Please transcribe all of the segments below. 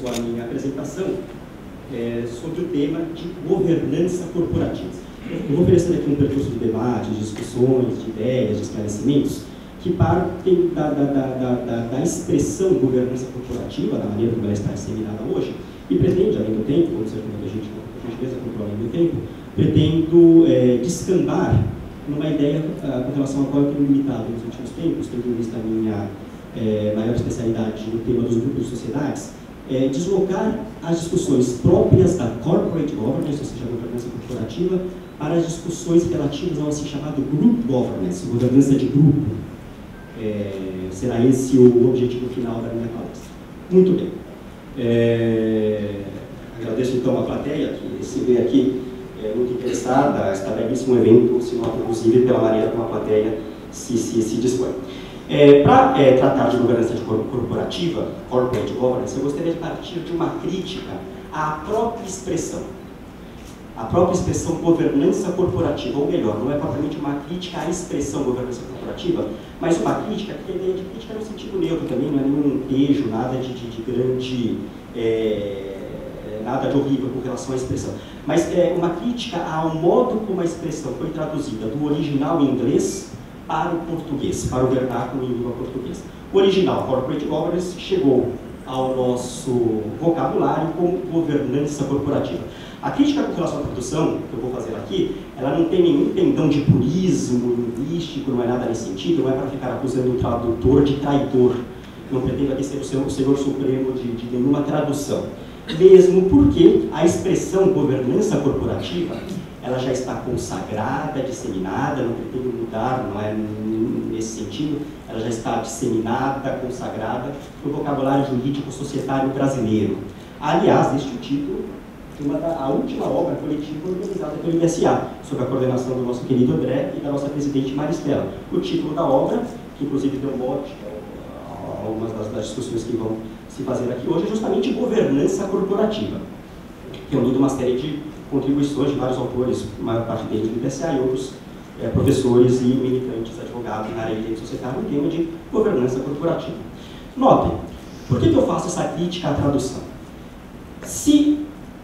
começou a minha apresentação sobre o tema de governança corporativa. Eu vou oferecer aqui um percurso de debate, de discussões, de ideias, de esclarecimentos, que partem da expressão governança corporativa, da maneira como ela está disseminada hoje, e pretende, além do tempo, ou seja, como a gente pensa além do tempo, pretendo descambar numa ideia com relação a qual eu tenho limitado nos últimos tempos, tendo em vista a minha maior especialidade no tema dos grupos de sociedades, deslocar as discussões próprias da corporate governance, ou seja, a governança corporativa, para as discussões relativas ao assim chamado group governance, governança de grupo. Será esse o objetivo final da minha palestra. Muito bem. Agradeço então a plateia que se vê aqui muito interessada. Está belíssimo evento, se nota inclusive pela maneira como a plateia se dispõe. Para tratar de governança corporativa, corporate governance, eu gostaria de partir de uma crítica à própria expressão. A própria expressão governança corporativa, ou melhor, não é propriamente uma crítica à expressão governança corporativa, mas uma crítica, que a ideia de crítica é no sentido neutro também, não é nenhum pejo, nada de grande, nada de horrível com relação à expressão. Mas é uma crítica ao modo como a expressão foi traduzida do original em inglês para o português, para o vernáculo em língua portuguesa. O original, corporate governance, chegou ao nosso vocabulário como governança corporativa. A crítica com relação à tradução, que eu vou fazer aqui, ela não tem nenhum pendão de purismo linguístico, não é nada nesse sentido, não é para ficar acusando o tradutor de traidor. Não pretendo aqui ser o Senhor Supremo de nenhuma tradução. Mesmo porque a expressão governança corporativa, ela já está consagrada, disseminada, não pretendo mudar, não é nesse sentido, ela já está disseminada, consagrada no vocabulário jurídico societário brasileiro. Aliás, este é o título de a última obra coletiva organizada pelo ISA, sob a coordenação do nosso querido André e da nossa presidente Maristela. O título da obra, que inclusive deu mote a algumas das discussões que vão se fazer aqui hoje, é justamente governança corporativa, reunindo uma série de contribuições de vários autores, a maior parte deles do IPCA e outros professores e militantes advogados na área de direito societário no tema de governança corporativa. Notem, por que eu faço essa crítica à tradução? Se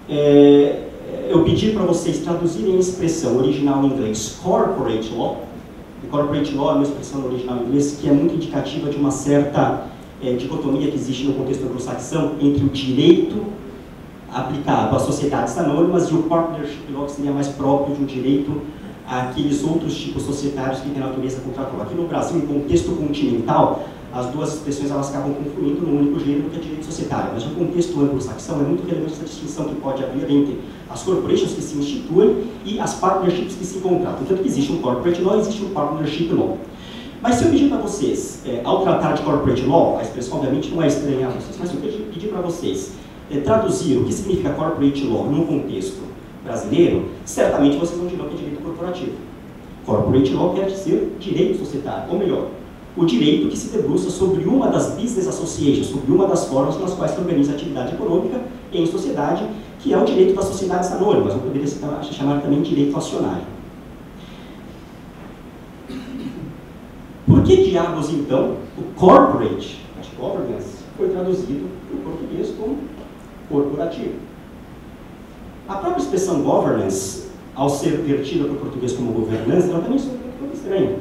eu pedir para vocês traduzirem a expressão original em inglês corporate law, e corporate law é uma expressão original em inglês que é muito indicativa de uma certa dicotomia que existe no contexto anglo-saxão entre o direito aplicado às sociedades anônimas e o partnership law, que seria mais próprio de um direito àqueles outros tipos societários que têm natureza contratual. Aqui no Brasil, em contexto continental, as duas expressões elas acabam confluindo num único gênero que é direito societário, mas no contexto anglo-saxão é muito relevante essa distinção que pode haver entre as corporations que se instituem e as partnerships que se contratam. Tanto que existe um corporate law e existe um partnership law. Mas se eu pedir para vocês, ao tratar de corporate law, a expressão obviamente não é estranha a vocês, mas se eu pedir para vocês traduzir o que significa corporate law num contexto brasileiro, certamente vocês não dirão que é direito corporativo. Corporate law quer dizer direito societário, ou melhor, o direito que se debruça sobre uma das business associations, sobre uma das formas nas quais se organiza a atividade econômica em sociedade, que é o direito das sociedades anônimas, ou poderia se chamar também direito acionário. Por que diabos, então, o corporate governance foi traduzido para o português como corporativo? A própria expressão governance, ao ser vertida para o português como governança, ela também soa um pouco estranha.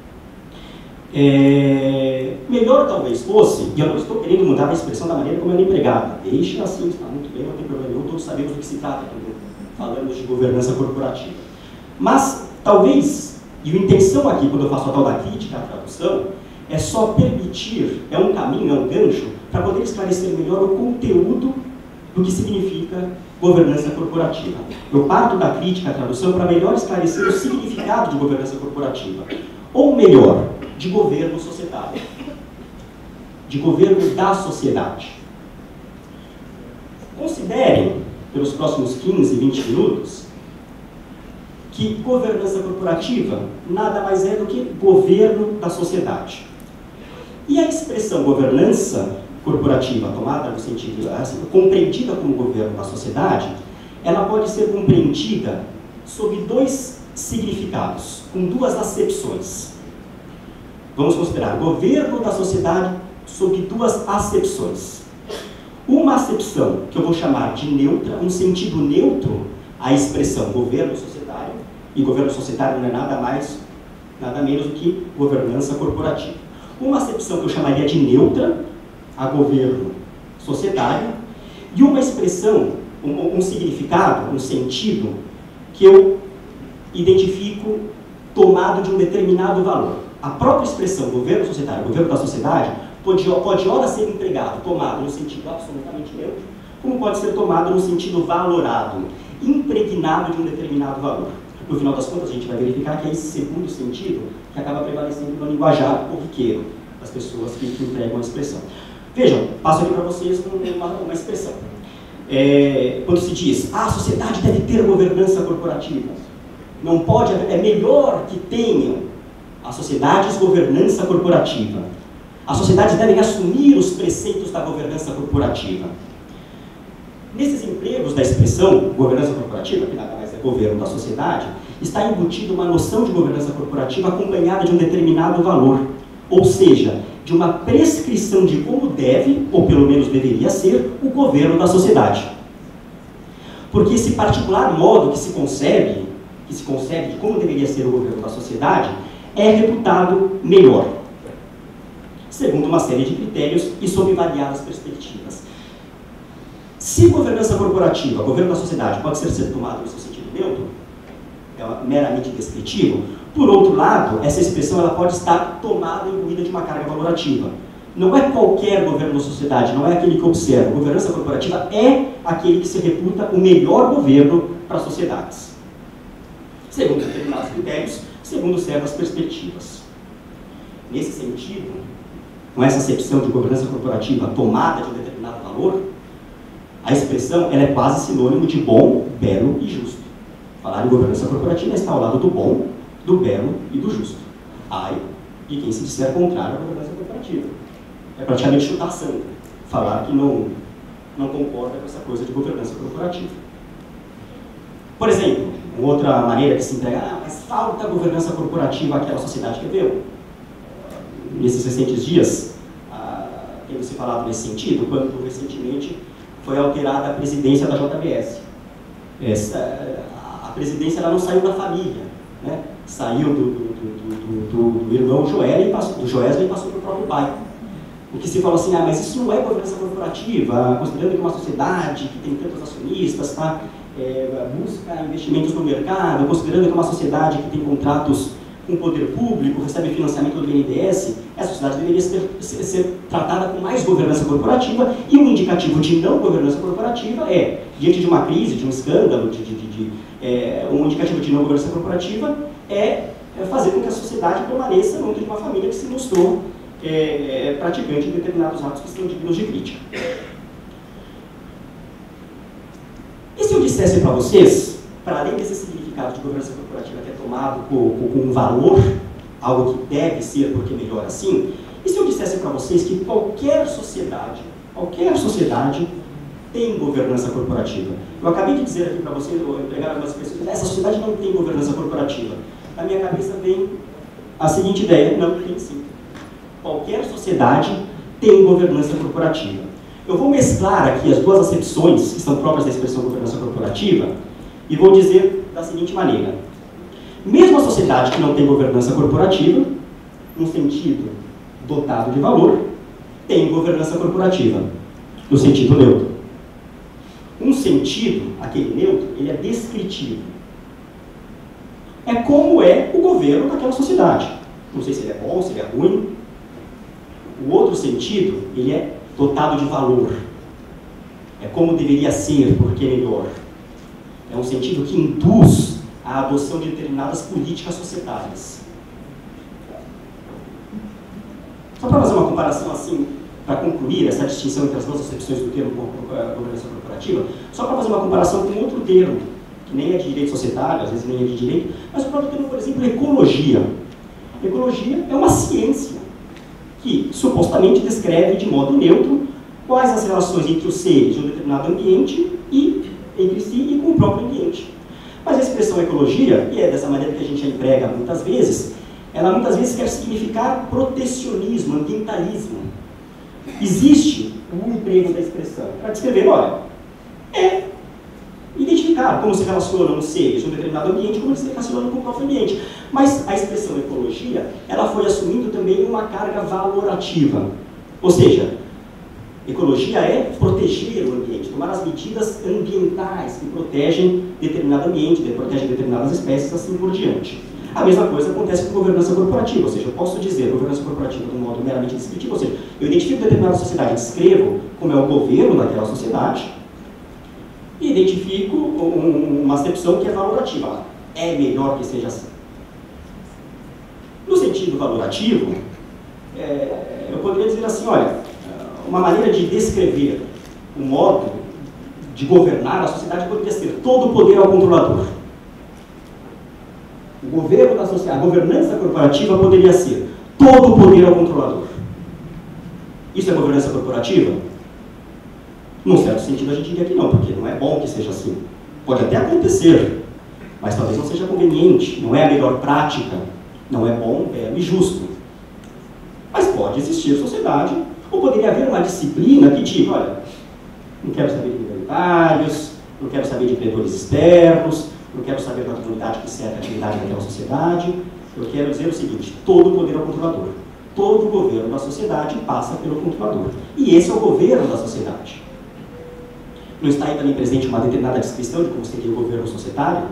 Melhor talvez fosse, e eu não estou querendo mudar a expressão da maneira como ela é empregada, deixa assim, está muito bem, não tem problema nenhum, todos sabemos do que se trata quando falamos de governança corporativa. Mas, talvez, e a intenção aqui, quando eu faço a tal da crítica à tradução, é só permitir, é um caminho, é um gancho, para poder esclarecer melhor o conteúdo do que significa governança corporativa. Eu parto da crítica à tradução para melhor esclarecer o significado de governança corporativa. Ou melhor, de governo societário, de governo da sociedade. Considerem, pelos próximos 15, 20 minutos, que governança corporativa nada mais é do que governo da sociedade. E a expressão governança corporativa, tomada no sentido, assim, compreendida como governo da sociedade, ela pode ser compreendida sob dois significados, com duas acepções. Vamos considerar governo da sociedade sob duas acepções. Uma acepção que eu vou chamar de neutra, um sentido neutro à expressão governo societário, e governo societário não é nada mais, nada menos do que governança corporativa. Uma acepção que eu chamaria de neutra a governo societário, e uma expressão, um significado, um sentido que eu identifico tomado de um determinado valor. A própria expressão governo societário, governo da sociedade, pode ora ser empregado, tomado no sentido absolutamente neutro, como pode ser tomado no sentido valorado, impregnado de um determinado valor. No final das contas, a gente vai verificar que é esse segundo sentido que acaba prevalecendo no linguajar corriqueiro das pessoas que empregam a expressão. Vejam, passo aqui para vocês uma expressão. Quando se diz, a sociedade deve ter governança corporativa, não pode, é melhor que tenham as sociedades governança corporativa. As sociedades devem assumir os preceitos da governança corporativa. Nesses empregos da expressão governança corporativa, que nada mais é governo da sociedade, está embutida uma noção de governança corporativa acompanhada de um determinado valor, ou seja, de uma prescrição de como deve, ou pelo menos deveria ser, o governo da sociedade. Porque esse particular modo que se concebe de como deveria ser o governo da sociedade, é reputado melhor, segundo uma série de critérios e sob variadas perspectivas. Se governança corporativa, governo da sociedade, pode ser tomado no seu sentido neutro, é meramente descritivo, por outro lado, essa expressão ela pode estar tomada e imbuída de uma carga valorativa. Não é qualquer governo da sociedade, não é aquele que observa. Governança corporativa é aquele que se reputa o melhor governo para as sociedades, segundo determinados critérios, segundo certas perspectivas. Nesse sentido, com essa acepção de governança corporativa tomada de um determinado valor, a expressão ela é quase sinônimo de bom, belo e justo. Falar em governança corporativa está ao lado do bom, do belo e do justo. Ai de quem se disser contrário à governança corporativa. É praticamente chutar sangue falar que não concorda com essa coisa de governança corporativa. Por exemplo, uma outra maneira de se entregar, mas falta governança corporativa àquela sociedade que veio. Nesses recentes dias, tem se falado nesse sentido, quando recentemente foi alterada a presidência da JBS. A presidência ela não saiu da família, né? Saiu do irmão Joesley e passou para o próprio pai. O que se falou assim, mas isso não é governança corporativa, considerando que uma sociedade que tem tantos acionistas, busca investimentos no mercado, considerando que uma sociedade que tem contratos com o poder público, recebe financiamento do BNDES, essa sociedade deveria ser tratada com mais governança corporativa, e um indicativo de não governança corporativa é, diante de uma crise, de um escândalo, um indicativo de não governança corporativa é fazer com que a sociedade permaneça dentro de uma família que se mostrou praticante de determinados atos que são dignos de crítica. E se eu dissesse para vocês, para além desse significado de governança corporativa que é tomado com um valor, algo que deve ser porque melhor assim, e se eu dissesse para vocês que qualquer sociedade tem governança corporativa? Eu acabei de dizer aqui para vocês, eu vou empregar algumas pessoas, essa sociedade não tem governança corporativa. Na minha cabeça vem a seguinte ideia, não, tem sim. Qualquer sociedade tem governança corporativa. Eu vou mesclar aqui as duas acepções que são próprias da expressão governança corporativa e vou dizer da seguinte maneira. Mesmo a sociedade que não tem governança corporativa, no sentido dotado de valor, tem governança corporativa, no sentido neutro. Um sentido, aquele neutro, ele é descritivo. É como é o governo daquela sociedade. Não sei se ele é bom, se ele é ruim. O outro sentido, ele é dotado de valor. É como deveria ser, porque é melhor. É um sentido que induz a adoção de determinadas políticas societárias. Só para fazer uma comparação assim, para concluir essa distinção entre as duas acepções do termo governança corporativa, só para fazer uma comparação com outro termo, que nem é de direito societário, às vezes nem é de direito, mas o próprio termo, por exemplo, ecologia. Ecologia é uma ciência que supostamente descreve de modo neutro quais as relações entre os seres de um determinado ambiente e entre si e com o próprio ambiente. Mas a expressão ecologia, e é dessa maneira que a gente a emprega muitas vezes, ela muitas vezes quer significar protecionismo, ambientalismo. existe um emprego da expressão para descrever, olha, identificar como se relacionam os seres de um determinado ambiente, como eles se relacionam com o próprio ambiente. Mas a expressão ecologia, ela foi assumindo também uma carga valorativa. Ou seja, ecologia é proteger o ambiente, tomar as medidas ambientais que protegem determinado ambiente, que protegem determinadas espécies, assim por diante. A mesma coisa acontece com governança corporativa, ou seja, eu posso dizer governança corporativa de um modo meramente descritivo, ou seja, eu identifico determinada sociedade, descrevo como é o governo daquela sociedade, e identifico uma acepção que é valorativa. É melhor que seja assim. No sentido valorativo, eu poderia dizer assim, olha, uma maneira de descrever o modo de governar a sociedade poderia ser todo o poder ao controlador. O governo da sociedade, a governança corporativa poderia ser todo o poder ao controlador. Isso é governança corporativa? Num certo sentido a gente diria que não, porque não é bom que seja assim. Pode até acontecer, mas talvez não seja conveniente, não é a melhor prática, não é bom, belo e justo. Mas pode existir sociedade, ou poderia haver uma disciplina que diga, olha, não quero saber de minoritários, não quero saber de credores externos, não quero saber da comunidade que cerca a atividade daquela sociedade, eu quero dizer o seguinte, todo o poder ao controlador. Todo o governo da sociedade passa pelo controlador. E esse é o governo da sociedade. Não está aí também presente uma determinada descrição de como seria o governo societário?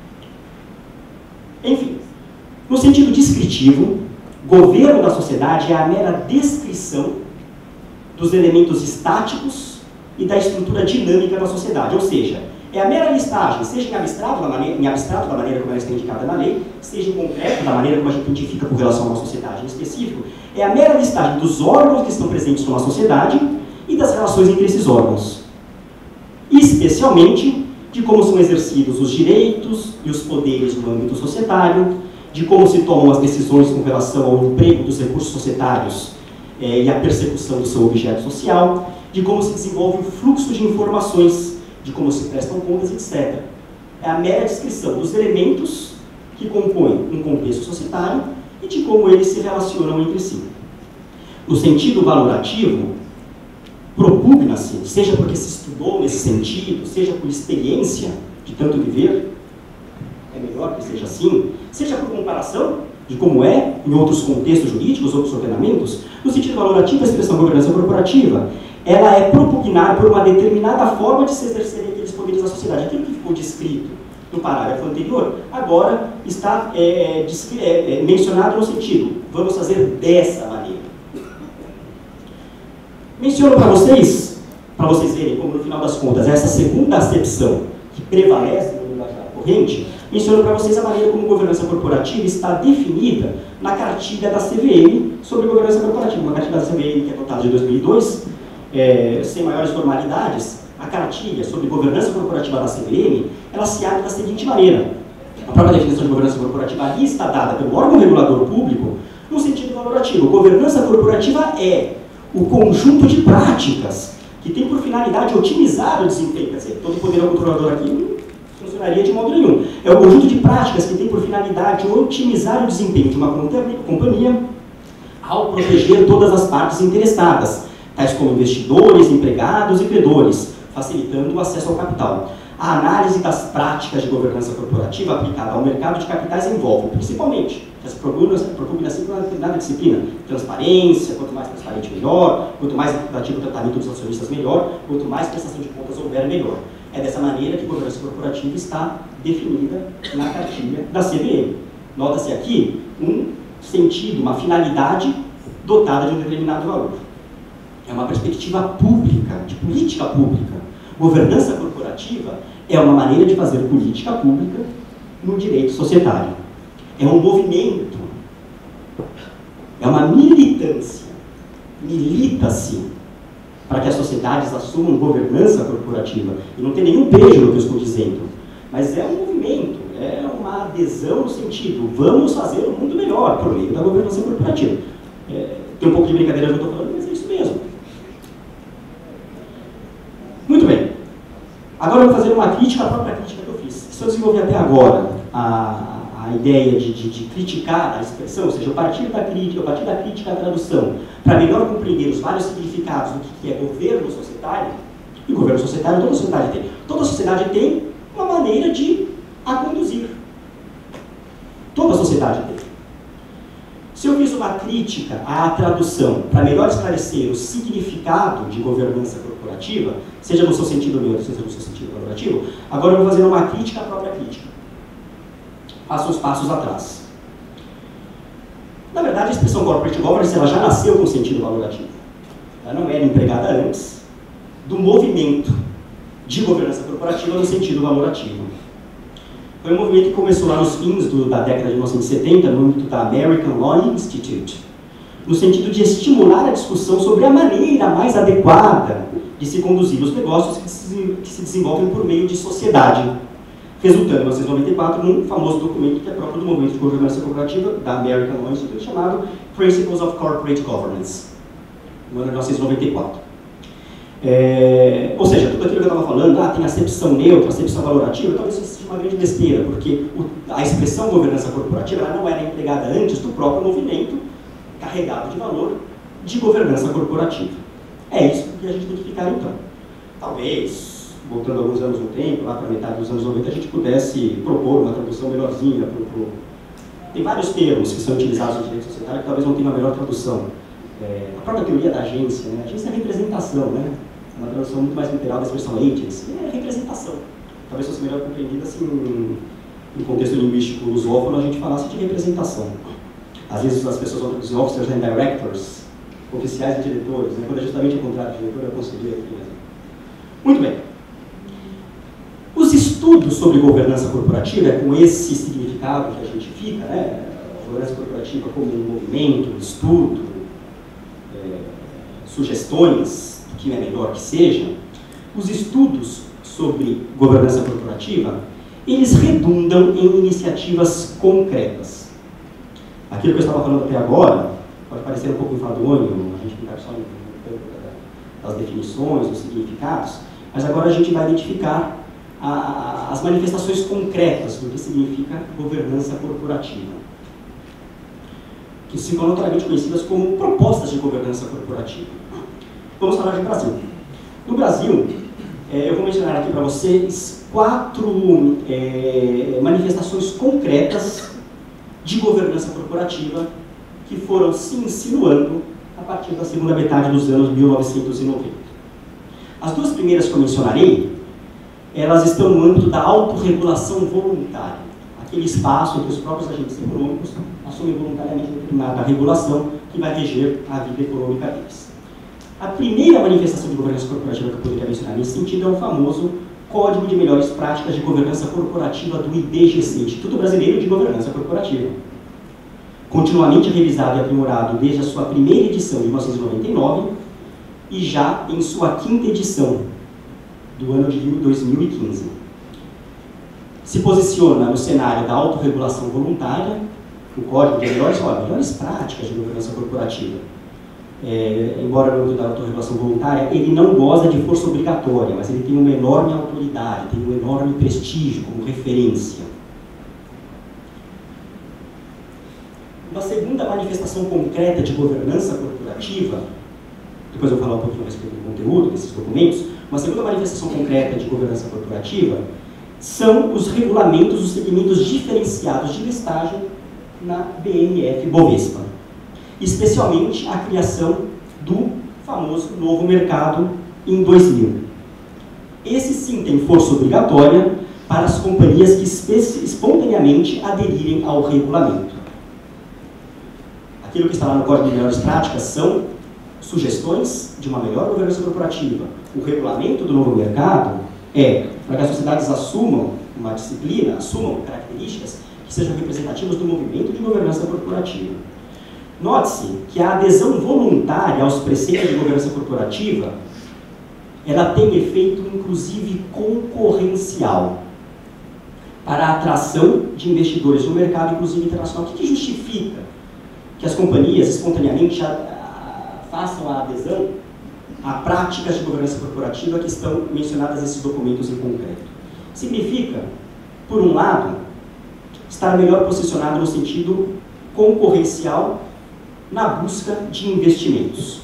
Enfim, no sentido descritivo, governo da sociedade é a mera descrição dos elementos estáticos e da estrutura dinâmica da sociedade, ou seja, é a mera listagem, seja em abstrato da maneira como ela está indicada na lei, seja em concreto, da maneira como a gente identifica com relação a uma sociedade em específico, é a mera listagem dos órgãos que estão presentes numa sociedade e das relações entre esses órgãos. Especialmente de como são exercidos os direitos e os poderes no âmbito societário, de como se tomam as decisões com relação ao emprego dos recursos societários e a persecução do seu objeto social, de como se desenvolve o fluxo de informações, de como se prestam contas, etc. É a mera descrição dos elementos que compõem um contexto societário e de como eles se relacionam entre si. No sentido valorativo, propugna-se, seja porque se estudou nesse sentido, seja por experiência de tanto viver, é melhor que seja assim, seja por comparação de como é em outros contextos jurídicos, outros ordenamentos, no sentido valorativo, a expressão governança corporativa, ela é propugnar por uma determinada forma de se exercerem aqueles poderes da sociedade. Aquilo que ficou descrito no parágrafo anterior, agora está mencionado no sentido, vamos fazer dessa maneira. Menciono para vocês verem como no final das contas, essa segunda acepção que prevalece no linguajar corrente, menciono para vocês a maneira como governança corporativa está definida na cartilha da CVM sobre governança corporativa, uma cartilha da CVM que é adotada de 2002, sem maiores formalidades. A cartilha sobre governança corporativa da CVM, ela se abre da seguinte maneira. A própria definição de governança corporativa ali está dada pelo órgão regulador público no sentido valorativo. Governança corporativa é o conjunto de práticas que tem por finalidade otimizar o desempenho, quer dizer, todo poder ao controlador aqui não funcionaria de modo nenhum. É o conjunto de práticas que tem por finalidade otimizar o desempenho de uma companhia ao proteger todas as partes interessadas, tais como investidores, empregados e credores, facilitando o acesso ao capital. A análise das práticas de governança corporativa aplicada ao mercado de capitais envolve, principalmente, já se procura sempre uma determinada disciplina, transparência, quanto mais transparente melhor, quanto mais equitativo o tratamento dos acionistas melhor, quanto mais prestação de contas houver melhor. É dessa maneira que a governança corporativa está definida na cartilha da CVM. Nota-se aqui um sentido, uma finalidade dotada de um determinado valor. É uma perspectiva pública, de política pública. Governança corporativa é uma maneira de fazer política pública no direito societário. É um movimento, é uma militância. Milita-se para que as sociedades assumam governança corporativa. E não tem nenhum pejo no que eu estou dizendo, mas é um movimento, é uma adesão no sentido, vamos fazer o mundo melhor por meio da governança corporativa. Tem um pouco de brincadeira que eu estou falando, mas é isso mesmo. Muito bem. Agora eu vou fazer uma crítica à própria crítica que eu fiz. Se eu desenvolver até agora a a ideia de criticar a expressão, ou seja, a partir da crítica à tradução, para melhor compreender os vários significados do que é governo societário, e governo societário toda sociedade tem. Toda sociedade tem uma maneira de a conduzir. Toda sociedade tem. Se eu fiz uma crítica à tradução para melhor esclarecer o significado de governança corporativa, seja no seu sentido neutro, seja no seu sentido valorativo, agora eu vou fazer uma crítica à própria crítica. Faço uns passos atrás. Na verdade, a expressão corporate governance ela já nasceu com sentido valorativo. Ela não era empregada antes do movimento de governança corporativa no sentido valorativo. Foi um movimento que começou lá nos fins da década de 1970, no âmbito da American Law Institute, no sentido de estimular a discussão sobre a maneira mais adequada de se conduzir os negócios que se desenvolvem por meio de sociedade, resultando em 1994 num famoso documento que é próprio do movimento de governança corporativa da American Law Institute, chamado Principles of Corporate Governance, no ano de 1994. Ou seja, tudo aquilo que eu estava falando, tem acepção neutra, acepção valorativa, talvez isso seja uma grande besteira, porque a expressão governança corporativa ela não era empregada antes do próprio movimento carregado de valor de governança corporativa. É isso que a gente tem que ficar então. Talvez, voltando alguns anos no tempo, lá para a metade dos anos 90, a gente pudesse propor uma tradução melhorzinha. Tem vários termos que são utilizados no direito societário que talvez não tenham a melhor tradução. A própria teoria da agência, né? A agência é representação, né? Uma tradução muito mais literal da expressão agency, é representação. Talvez fosse melhor compreendida assim, em contexto linguístico lusófono, a gente falasse de representação. Às vezes as pessoas vão traduzir officers and directors, oficiais e diretores, né? Quando é justamente o contrário, diretor é conselheiro. Muito bem. Os estudos sobre governança corporativa, com esse significado que a gente fica, né? Governança corporativa como um movimento, um estudo, sugestões, que é melhor que seja, os estudos sobre governança corporativa, eles redundam em iniciativas concretas. Aquilo que eu estava falando até agora, pode parecer um pouco enfadonho, a gente ficar só no campo das definições, dos significados, mas agora a gente vai identificar as manifestações concretas do que significa governança corporativa, que ficam notoriamente conhecidas como propostas de governança corporativa. Vamos falar de Brasil. No Brasil, eu vou mencionar aqui para vocês 4 manifestações concretas de governança corporativa que foram se insinuando a partir da segunda metade dos anos 1990. As 2 primeiras que eu mencionarei, elas estão no âmbito da autorregulação voluntária, aquele espaço em que os próprios agentes econômicos assumem voluntariamente determinada regulação que vai reger a vida econômica deles. A primeira manifestação de governança corporativa que eu poderia mencionar nesse sentido é o famoso Código de Melhores Práticas de Governança Corporativa do IBGC, Instituto Brasileiro de Governança Corporativa. Continuamente revisado e aprimorado desde a sua primeira edição, em 1999, e já em sua 5ª edição, do ano de 2015. Se posiciona no cenário da autorregulação voluntária, o Código de Melhores Práticas de Governança Corporativa. Embora no âmbito da autorregulação voluntária, ele não goza de força obrigatória, mas ele tem uma enorme autoridade, tem um enorme prestígio como referência. Uma segunda manifestação concreta de governança corporativa, depois eu vou falar um pouquinho a respeito do conteúdo desses documentos, uma segunda manifestação concreta de governança corporativa são os regulamentos dos segmentos diferenciados de listagem na BRF-Bovespa. Especialmente a criação do famoso novo mercado em 2000. Esse sim tem força obrigatória para as companhias que espontaneamente aderirem ao regulamento. Aquilo que está lá no Código de Melhores Práticas são sugestões de uma melhor governança corporativa. O regulamento do novo mercado é para que as sociedades assumam uma disciplina, assumam características que sejam representativas do movimento de governança corporativa. Note-se que a adesão voluntária aos preceitos de governança corporativa, ela tem efeito, inclusive, concorrencial para a atração de investidores no mercado, inclusive internacional. O que justifica que as companhias, espontaneamente, façam a adesão a práticas de governança corporativa que estão mencionadas nesses documentos em concreto? Significa, por um lado, estar melhor posicionado no sentido concorrencial na busca de investimentos.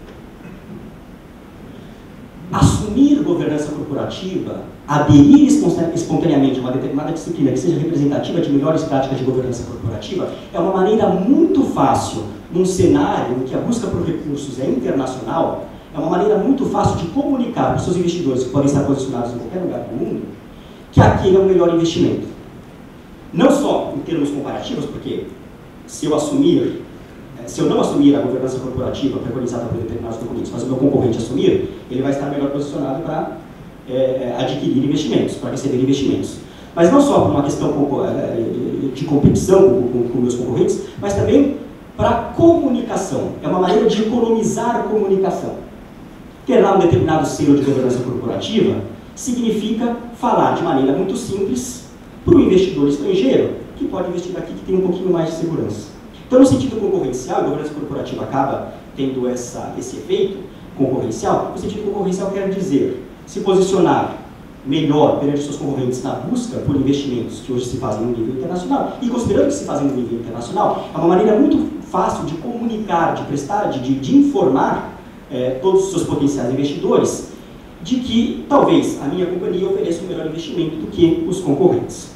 Assumir governança corporativa, aderir espontaneamente a uma determinada disciplina que seja representativa de melhores práticas de governança corporativa, é uma maneira muito fácil, num cenário em que a busca por recursos é internacional, é uma maneira muito fácil de comunicar para os seus investidores, que podem estar posicionados em qualquer lugar do mundo, que aquele é o melhor investimento. Não só em termos comparativos, porque se eu não assumir a governança corporativa preconizada por determinados documentos, mas o meu concorrente assumir, ele vai estar melhor posicionado para adquirir investimentos, para receber investimentos. Mas não só por uma questão de competição com meus concorrentes, mas também para comunicação. É uma maneira de economizar a comunicação. Ter lá um determinado selo de governança corporativa significa falar de maneira muito simples para o investidor estrangeiro, que pode investir aqui, que tem um pouquinho mais de segurança. Então, no sentido concorrencial, a governança corporativa acaba tendo esse efeito concorrencial. No sentido concorrencial quer dizer se posicionar melhor perante seus concorrentes na busca por investimentos que hoje se fazem no nível internacional, e considerando que se fazem no nível internacional, é uma maneira muito fácil de comunicar, de prestar, de informar todos os seus potenciais investidores de que talvez a minha companhia ofereça um melhor investimento do que os concorrentes.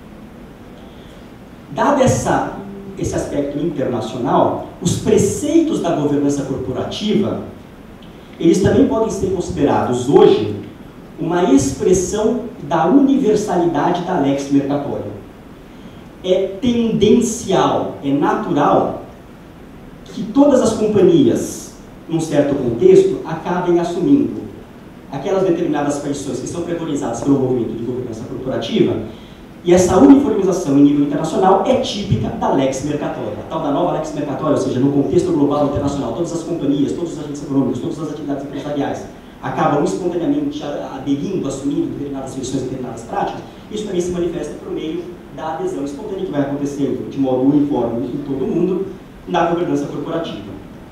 Dado esse aspecto internacional, os preceitos da governança corporativa, eles também podem ser considerados hoje uma expressão da universalidade da lex mercatoria. É tendencial, é natural que todas as companhias, num certo contexto, acabem assumindo aquelas determinadas feições que são preconizadas pelo movimento de governança corporativa, e essa uniformização em nível internacional é típica da lex mercatoria, a tal da nova lex mercatoria, ou seja, no contexto global internacional, todas as companhias, todos os agentes econômicos, todas as atividades empresariais acabam espontaneamente aderindo, assumindo determinadas feições, determinadas práticas. Isso também se manifesta por meio da adesão espontânea que vai acontecendo de modo uniforme em todo o mundo na governança corporativa.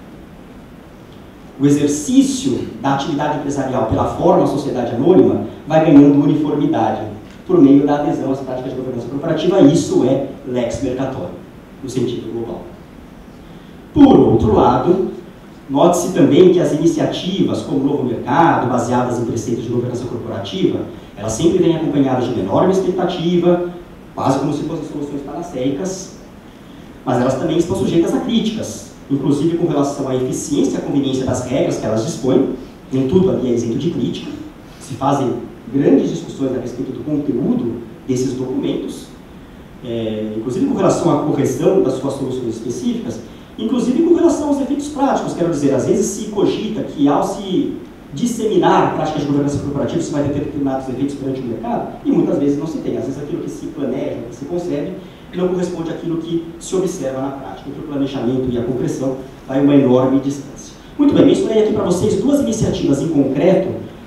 O exercício da atividade empresarial pela forma sociedade anônima vai ganhando uniformidade por meio da adesão às práticas de governança corporativa. Isso é lex mercatoria, no sentido global. Por outro lado, note-se também que as iniciativas como o Novo Mercado, baseadas em preceitos de governança corporativa, elas sempre vêm acompanhadas de uma enorme expectativa, quase como se fossem soluções panaceicas, mas elas também estão sujeitas a críticas, inclusive com relação à eficiência e à conveniência das regras que elas dispõem. Nem tudo ali é isento de crítica, se fazem grandes discussões a respeito do conteúdo desses documentos, inclusive com relação à correção das suas soluções específicas, inclusive com relação aos efeitos práticos. Quero dizer, às vezes se cogita que ao se disseminar práticas de governança corporativa isso vai ter determinados efeitos perante o mercado, e muitas vezes não se tem. Às vezes aquilo que se planeja, que se concebe, não corresponde àquilo que se observa na prática. Entre o planejamento e a concreção vai uma enorme distância. Muito bem, mencionei aqui para vocês duas iniciativas em concreto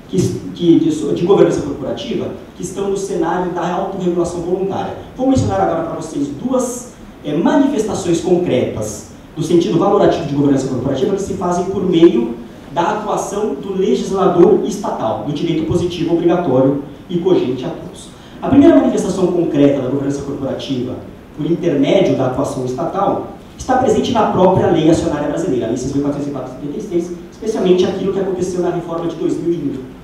de governança corporativa que estão no cenário da autorregulação voluntária. Vou mencionar agora para vocês duas manifestações concretas do sentido valorativo de governança corporativa que se fazem por meio da atuação do legislador estatal, do direito positivo obrigatório e cogente a todos. A primeira manifestação concreta da governança corporativa, por intermédio da atuação estatal, está presente na própria lei acionária brasileira, a Lei 6.404/76, especialmente aquilo que aconteceu na reforma de 2001.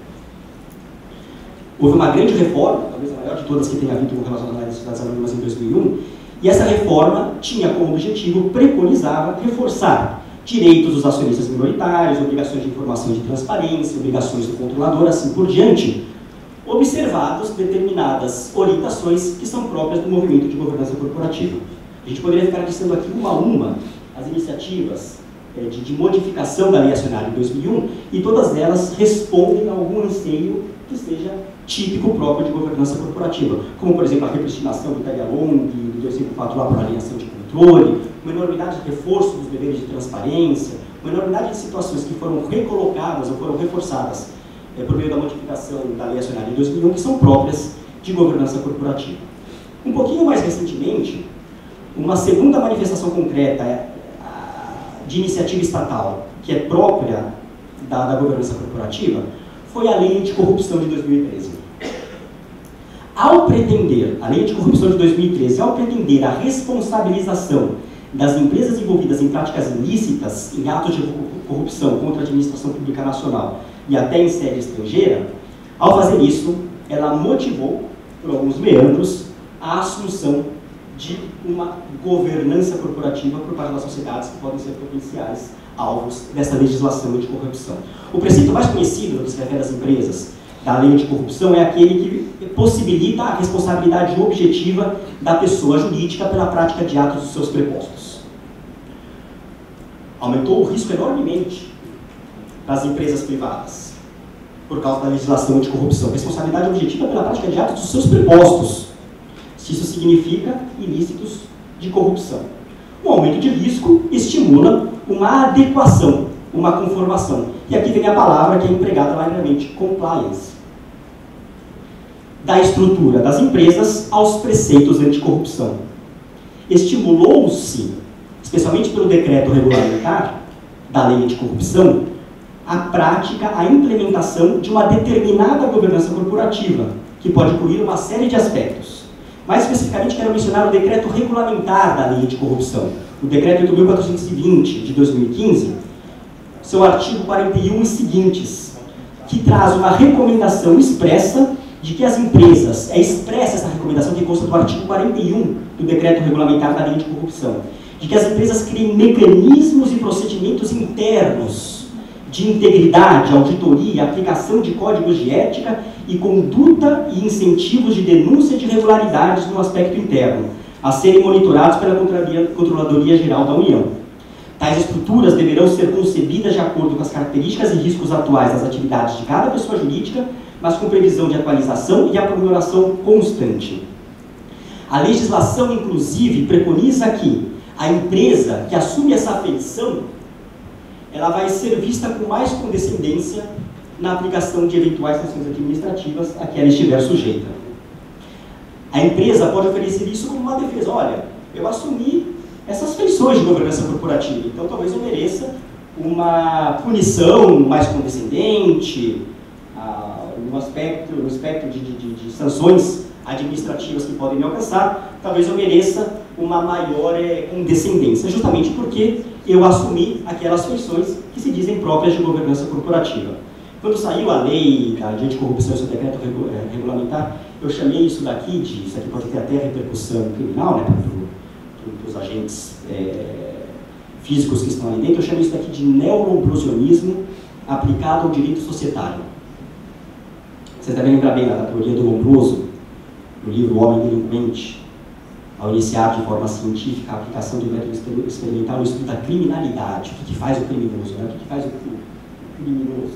Houve uma grande reforma, talvez a maior de todas que tenha havido com relação às sociedades anônimas em 2001, e essa reforma tinha como objetivo, preconizava, reforçar direitos dos acionistas minoritários, obrigações de informação e de transparência, obrigações do controlador, assim por diante, observados determinadas orientações que são próprias do movimento de governança corporativa. A gente poderia ficar listando aqui uma a uma as iniciativas de modificação da lei acionária de 2001, e todas elas respondem a algum anseio que seja típico próprio de governança corporativa, como, por exemplo, a repristinação do tag-along, do 254 lá para alienação de controle, uma enormidade de reforço dos deveres de transparência, uma enormidade de situações que foram recolocadas ou foram reforçadas por meio da modificação da lei acionária de 2001, que são próprias de governança corporativa. Um pouquinho mais recentemente, uma segunda manifestação concreta de iniciativa estatal, que é própria da governança corporativa, foi a Lei Anticorrupção de 2013. Ao pretender, a Lei Anticorrupção de 2013, ao pretender a responsabilização das empresas envolvidas em práticas ilícitas, em atos de corrupção contra a administração pública nacional e até em sede estrangeira, ao fazer isso, ela motivou, por alguns meandros, a assunção de uma governança corporativa por parte das sociedades que podem ser potenciais alvos dessa legislação anticorrupção. O preceito mais conhecido do que se refere às empresas da lei anticorrupção é aquele que possibilita a responsabilidade objetiva da pessoa jurídica pela prática de atos dos seus prepostos. Aumentou o risco enormemente das empresas privadas por causa da legislação anticorrupção. Responsabilidade objetiva pela prática de atos dos seus prepostos. Se isso significa ilícitos de corrupção. O aumento de risco estimula uma adequação, uma conformação. E aqui vem a palavra que é empregada largamente, compliance. Da estrutura das empresas aos preceitos anticorrupção. Estimulou-se, especialmente pelo decreto regulamentar da lei anticorrupção, a prática, a implementação de uma determinada governança corporativa, que pode incluir uma série de aspectos. Mais especificamente, quero mencionar o decreto regulamentar da lei anticorrupção, o decreto 8.420 de 2015, seu artigo 41 e seguintes, que traz uma recomendação expressa de que as empresas, é expressa essa recomendação que consta do artigo 41 do decreto regulamentar da lei anticorrupção, de que as empresas criem mecanismos e procedimentos internos de integridade, auditoria, aplicação de códigos de ética e conduta e incentivos de denúncia de irregularidades no aspecto interno, a serem monitorados pela Controladoria Geral da União. Tais estruturas deverão ser concebidas de acordo com as características e riscos atuais das atividades de cada pessoa jurídica, mas com previsão de atualização e aprimoração constante. A legislação, inclusive, preconiza que a empresa que assume essa feição, ela vai ser vista com mais condescendência na aplicação de eventuais sanções administrativas a que ela estiver sujeita. A empresa pode oferecer isso como uma defesa. Olha, eu assumi essas feições de governança corporativa, então talvez eu mereça uma punição mais condescendente, no aspecto de sanções administrativas que podem me alcançar, talvez eu mereça uma maior condescendência, justamente porque eu assumi aquelas feições que se dizem próprias de governança corporativa. Quando saiu a lei de anticorrupção e seu decreto regulamentar, eu chamei isso daqui de, isso aqui pode ter até repercussão criminal, né, para os agentes físicos que estão ali dentro, eu chamei isso daqui de neolombrosianismo aplicado ao direito societário. Vocês devem lembrar bem da teoria do Lombroso, no livro O Homem Delinquente, ao iniciar de forma científica a aplicação do método experimental no estudo da criminalidade. O que faz o criminoso? Né? O que faz o criminoso?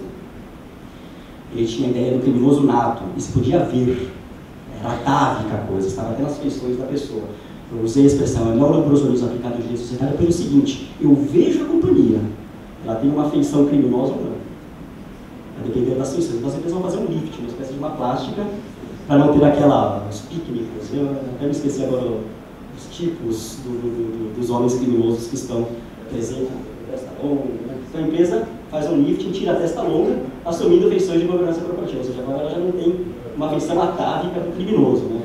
Ele tinha a ideia do criminoso nato, isso podia ver, era atávica a coisa, estava até nas feições da pessoa. Eu usei a expressão neolombrosianismo aplicado ao direito societário pelo seguinte: eu vejo a companhia, ela tem uma feição criminosa ou não. A depender das feições. Então, as empresas vão fazer um lift, uma espécie de uma plástica, para não ter os píqunicos. Eu até me esqueci agora os tipos dos homens criminosos que estão presentes na testa longa. Né? Então, a empresa faz um lift, tira a testa longa, assumindo feições de governança corporativa. Ou seja, agora ela já não tem uma feição atávica do criminoso. Né?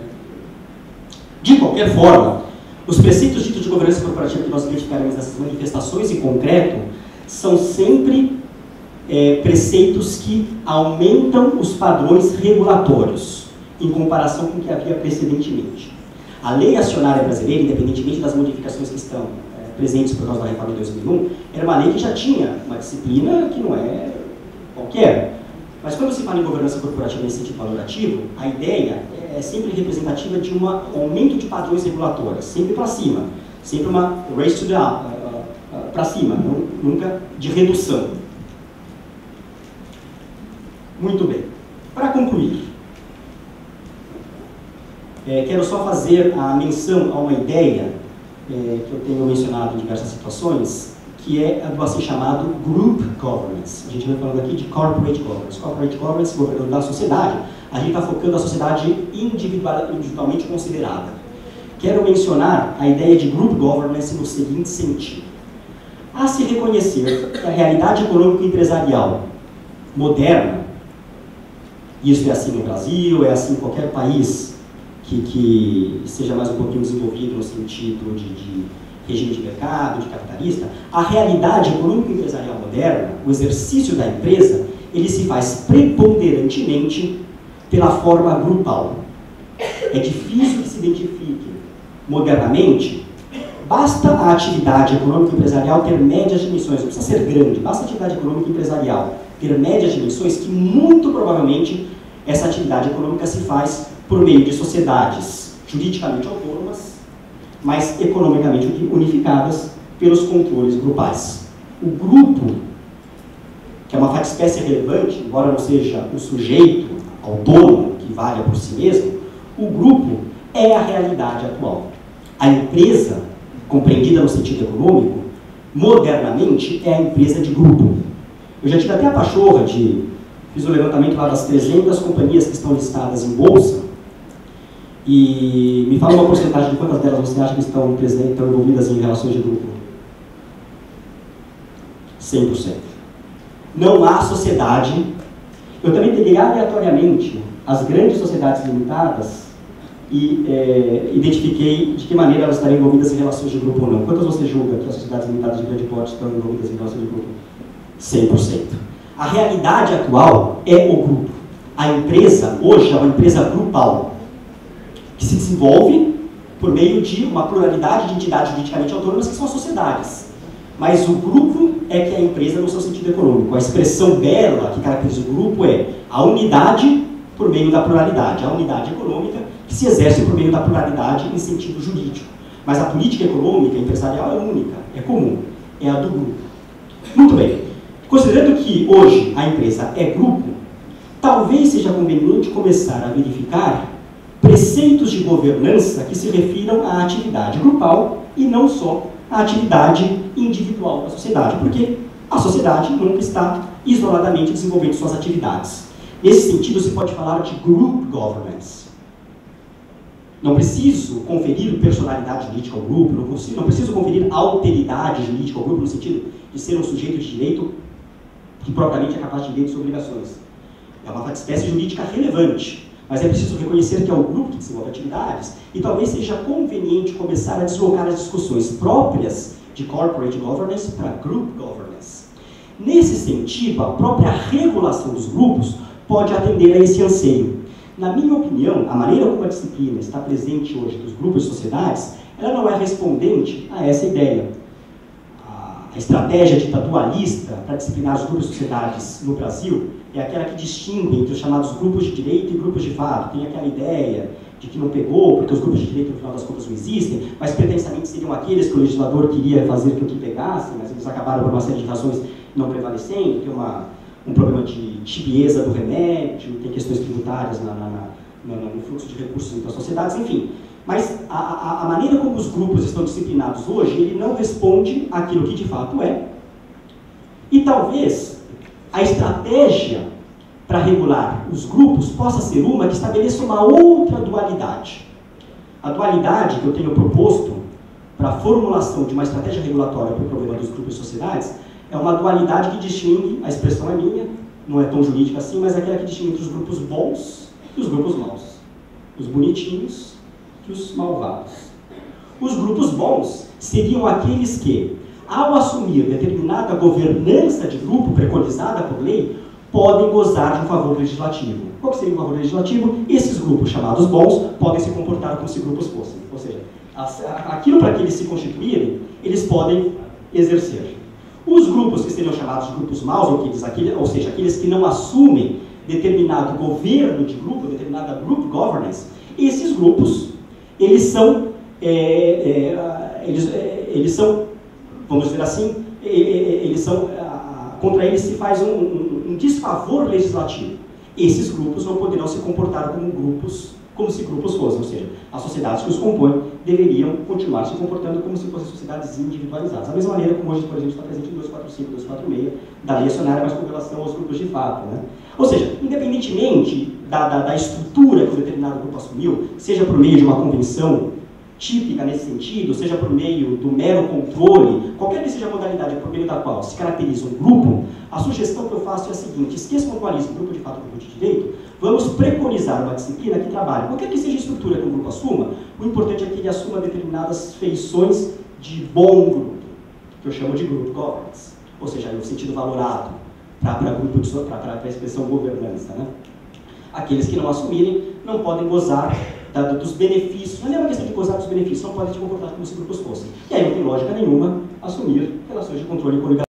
De qualquer forma, os preceitos ditos de governança corporativa que nós identificaremos nessas manifestações em concreto são sempre preceitos que aumentam os padrões regulatórios em comparação com o que havia precedentemente. A lei acionária brasileira, independentemente das modificações que estão presentes por causa da reforma de 2001, era uma lei que já tinha uma disciplina que não é qualquer. Mas quando se fala em governança corporativa nesse sentido valorativo, a ideia é sempre representativa de um aumento de padrões regulatórios, sempre para cima, sempre uma race to the para cima, nunca de redução. Muito bem. Para concluir, quero só fazer a menção a uma ideia que eu tenho mencionado em diversas situações, que é a do assim chamado Group Governance. A gente vai falando aqui de Corporate Governance. Corporate Governance, governando da sociedade, a gente está focando a sociedade individualmente considerada. Quero mencionar a ideia de Group Governance no seguinte sentido. A se reconhecer que a realidade econômico-empresarial moderna, isso é assim no Brasil, é assim em qualquer país que seja mais um pouquinho desenvolvido no sentido de regime de mercado, de capitalista, a realidade econômico-empresarial moderna, o exercício da empresa, ele se faz preponderantemente pela forma grupal. É difícil que se identifique modernamente. Basta a atividade econômica empresarial ter médias dimensões, não precisa ser grande, basta a atividade econômica empresarial ter médias dimensões, que muito provavelmente essa atividade econômica se faz por meio de sociedades juridicamente autônomas, mas economicamente unificadas pelos controles grupais. O grupo, que é uma espécie relevante, embora não seja o sujeito autônomo que vale por si mesmo, o grupo é a realidade atual. A empresa, compreendida no sentido econômico, modernamente é a empresa de grupo. Eu já tive até a pachorra fiz o levantamento lá das 300 companhias que estão listadas em bolsa, e me fala uma porcentagem de quantas delas você acha que estão envolvidas em relações de grupo? 100%. Não há sociedade. Eu também peguei aleatoriamente as grandes sociedades limitadas e identifiquei de que maneira elas estariam envolvidas em relações de grupo ou não. Quantas você julga que as sociedades limitadas de grande porte estão envolvidas em relações de grupo? 100%. A realidade atual é o grupo. A empresa, hoje, é uma empresa grupal, que se desenvolve por meio de uma pluralidade de entidades juridicamente autônomas, que são as sociedades. Mas o grupo é que é a empresa no seu sentido econômico. A expressão bela que caracteriza o grupo é a unidade por meio da pluralidade, a unidade econômica que se exerce por meio da pluralidade em sentido jurídico. Mas a política econômica empresarial é única, é comum, é a do grupo. Muito bem. Considerando que hoje a empresa é grupo, talvez seja conveniente começar a verificar preceitos de governança que se refiram à atividade grupal e não só à atividade individual da sociedade, porque a sociedade nunca está isoladamente desenvolvendo suas atividades. Nesse sentido, se pode falar de group governance. Não preciso conferir personalidade jurídica ao grupo, não preciso conferir alteridade jurídica ao grupo no sentido de ser um sujeito de direito que propriamente é capaz de direitos e obrigações. É uma espécie jurídica relevante. Mas é preciso reconhecer que é o grupo que desenvolve atividades e talvez seja conveniente começar a deslocar as discussões próprias de corporate governance para group governance. Nesse sentido, a própria regulação dos grupos pode atender a esse anseio. Na minha opinião, a maneira como a disciplina está presente hoje dos grupos e sociedades, ela não é respondente a essa ideia. A estratégia dita dualista para disciplinar os grupos e sociedades no Brasil é aquela que distingue entre os chamados grupos de direito e grupos de fato. Tem aquela ideia de que não pegou, porque os grupos de direito, no final das contas, não existem, mas pretensamente seriam aqueles que o legislador queria fazer com que pegassem, mas eles acabaram por uma série de razões não prevalecendo. Tem um problema de tibieza do remédio, tem questões tributárias no fluxo de recursos entre as sociedades, enfim. Mas a maneira como os grupos estão disciplinados hoje, ele não responde àquilo que de fato é. E talvez a estratégia para regular os grupos possa ser uma que estabeleça uma outra dualidade. A dualidade que eu tenho proposto para a formulação de uma estratégia regulatória para o problema dos grupos e sociedades é uma dualidade que distingue, a expressão é minha, não é tão jurídica assim, mas é aquela que distingue entre os grupos bons e os grupos maus. Os bonitinhos e os malvados. Os grupos bons seriam aqueles que, ao assumir determinada governança de grupo preconizada por lei, podem gozar de um favor legislativo. Qual seria o favor legislativo? Esses grupos chamados bons podem se comportar como se grupos fossem. Ou seja, aquilo para que eles se constituírem, eles podem exercer. Os grupos que seriam chamados de grupos maus, ou seja, aqueles que não assumem determinado governo de grupo, determinada group governance, esses grupos, eles são, vamos dizer assim, contra eles se faz um desfavor legislativo. Esses grupos não poderão se comportar como se grupos fossem, ou seja, as sociedades que os compõem deveriam continuar se comportando como se fossem sociedades individualizadas. Da mesma maneira como hoje, por exemplo, está presente em 245, 246, da lei acionária, mas com relação aos grupos de fato, né? Ou seja, independentemente da estrutura que um determinado grupo assumiu, seja por meio de uma convenção típica nesse sentido, seja por meio do mero controle, qualquer que seja a modalidade por meio da qual se caracteriza um grupo, a sugestão que eu faço é a seguinte: esqueça o mutualismo, grupo de fato, grupo de direito, vamos preconizar uma disciplina que trabalhe, qualquer que seja a estrutura que o grupo assuma, o importante é que ele assuma determinadas feições de bom grupo, que eu chamo de group governance, ou seja, no sentido valorado, para a expressão governança, né? Aqueles que não assumirem não podem gozar dos benefícios, não é uma questão de gozar dos benefícios, não podem se comportar como se grupos fossem. E aí não tem lógica nenhuma assumir relações de controle e coligação.